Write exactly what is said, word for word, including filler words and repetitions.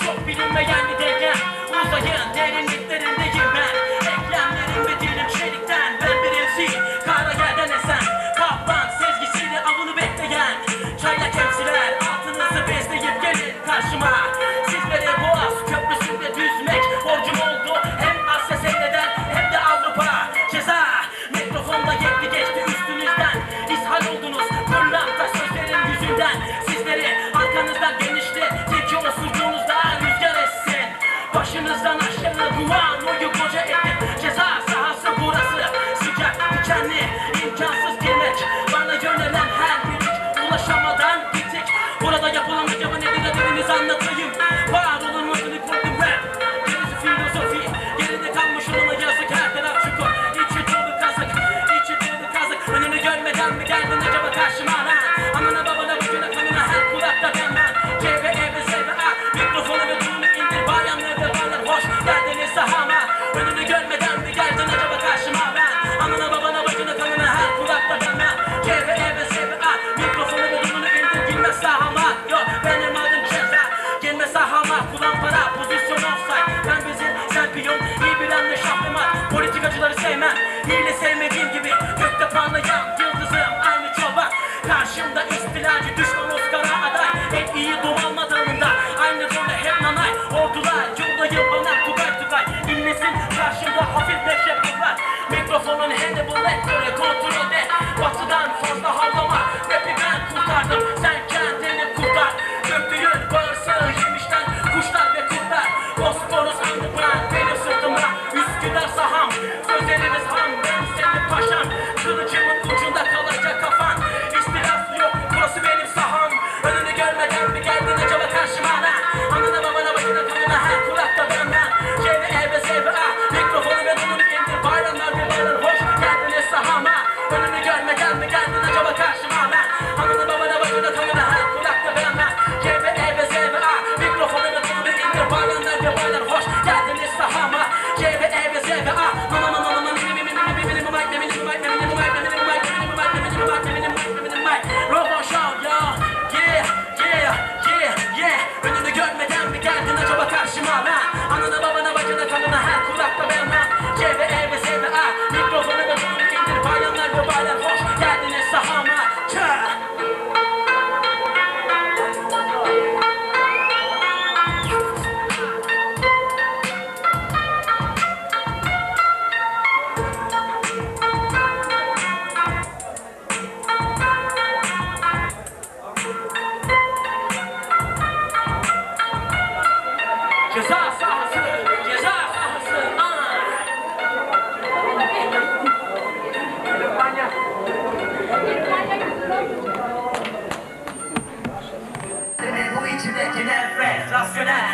Çok bilinmeyen bir degen, uzayın derinliklerindeyim ben. Eklemlerim ve dilim çelikten, ben bir M C, kara yerden esen kaplan sezgisiyle avını bekleyen çaylak emsiler, altınızı bezleyip gelin karşıma. Sizlere Boğaz Köprüsü'nde düzmek borcum oldu, hem Asya seyreden hem de Avrupa. Ceza mikrofonda yetli geçti üstünüzden, ishal oldunuz pırlanta sözlerin yüzünden. Sizleri arkanızdan genişti, teki osurduğunuzda rüzgar essin. Başınızdan aşağı duvan oyu koca ettim. Ceza sahası burası, sıcak dikenli, imkansız girmek. Bana yönelen her bir iç ulaşamadan bitik. Burada yapılan acaba nedir adınız anlatayım. Var olun modunu kurdum rap, gerisi filozofi. Geride kalmış olana yazık, her taraf çukur. İçi dolu kazık, içi dolu kazık. Önünü görmeden mi geldin acaba karşıma lan? Anana babana bugüne kanına her kulakta denmem. C V E ve Z V A mikrofonu ve durunu indir. Bayanlar ve baylar hoş geldiniz sahama. Önünü görmeden mi geldin acaba karşıma ben? Anana babana bacına kanına her kulakta denmem. C V E ve Z V A mikrofonu ve durunu indir. Girme sahama, yok benim adım Ceza. Gelme sahama, kullan para, pozisyon offside. Ben bizim, sen piyon, iyi bir anne şahlıma. Politikacıları sevmem, hile sevmediğim gibi. Gökte parlayan yıldızım, aynı çoban. Karşımda istilacı düşman Oscar'a aday. En iyi domalma dalında, aynı role hep nanay. Ordular yoldayım bana tugay tugay. İnlesin karşımda hafif meşrep var. Mikrofonun handable etleri kontrolde. Batıdan fazla havlama, rapi ben kurtardım. Sen kendini kurtar. Göktüğün bağırsağı yemişten kuşlar ve kurtlar. Bosporus underground benim sırtımda. Üsküdar saham, sözleriniz ham. Ben senin paşam, kılıcımın ucunda kalacak kafan. İstilaf yok, burası benim saham. Önünü görmeden mi geldin acaba karşıma lan? Anana babana bacına kanına her kulakta ben ben. C V E ve Z V A mikrofonu ve durunu indir. Bayramlar ve baylar hoş geldiniz sahama. Önünü görmeden mi geldin acaba karşıma lan? Anana babana bacına kanına her kulakta ben ben. C V E ve Z V A mikrofonu ve durunu indir. Bayramlar ve baylar hoş geldiniz sahama. C V E ve Z V A mama mama mama mini mini mini mini mini mic mini mic mini mic mini mic mini mic mini mic mini mic mini mic mini mic Robot Show yo yeah yeah yeah yeah. Önünü görmeden mi geldin acaba karşıma lan? Anana babana bacına kanına her kulakta ben ben. C V E ve Z V A mikrofonu ve durunu indir. Bayanlar ve baylar hoş geldiniz sahama. Çağ. Ceza